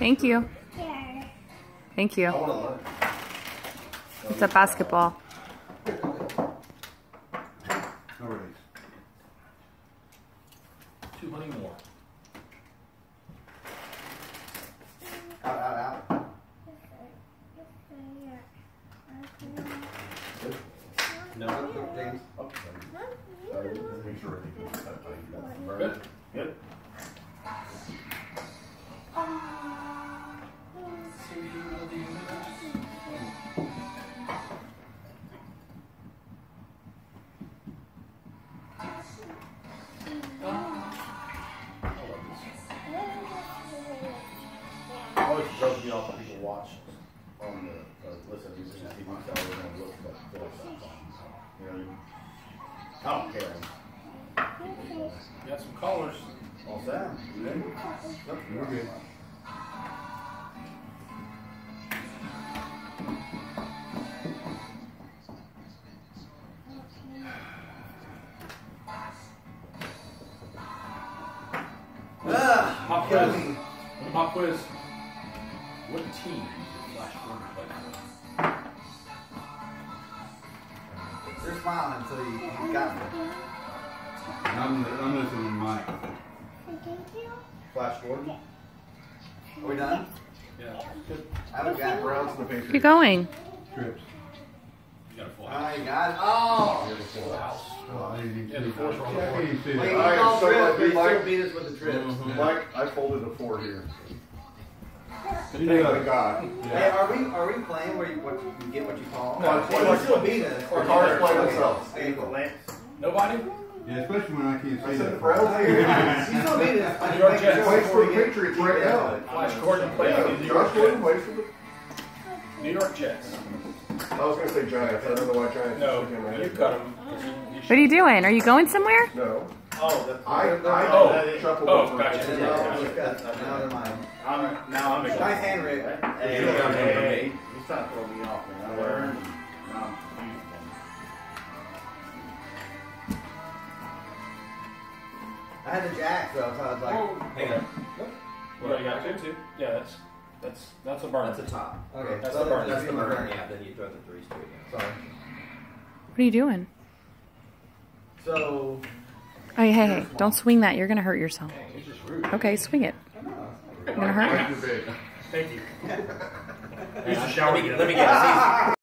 Thank you. Thank you. It's a basketball. All right. 200 more. Out. No. James. Good. Good. Always throws me off when people watch on the listen to music and TV so they don't look at the stuff. You know, I don't care. Got some callers. All set? You ready? Yep, We're good. Pop quiz. Pop quiz. What team did Flash Gordon play for? You're smiling, so you got me. I'm listening to Mike. Flash Gordon. Are we done? Yeah. Good. I haven't got Browns and the Patriots. You're going. Trips. You got a full Oh, house. you got it. Oh! You have a full house. Oh, I didn't even Yeah, the fourth row. I can't see Wait, that. you Alright, called so trips, I but you beat still Mike. beat us with the trips. Mike, I folded a 4 here. You Thank know, God. Hey, are we playing where you get what you call? No, it's Hey, like- you still beat us. The cards play themselves. Nobody? yeah, especially when I can't see I said that. the Browns here. You still beat us. New York Jets. Plays for the Patriots right now. Flash Gordon plays Yeah, for the New Josh York Gordon Jets. plays for the... New York Jets. I was going to say Giants. I don't know why Giants. No, is in my you head. cut him. What are you doing? Are you going somewhere? No. Oh, that's I shuffled Oh, over. gotcha. Now they're mine. now I'm Nice hand, Rick. Hey. He's trying to throw me off, man. I learned. Now I'm confused. I had the jack though, so I was like, Hang on. Well, you got two? Yeah, that's a burn. That's a top. okay, That's so the burn. That's the burn. burn. Yeah, then you throw the 3 straight down. Sorry. What are you doing? So, Oh, hey, don't swing that. You're going to hurt yourself. He's just rude. Okay, swing it. You're going to hurt me. Like your big. Thank you. Let me get it.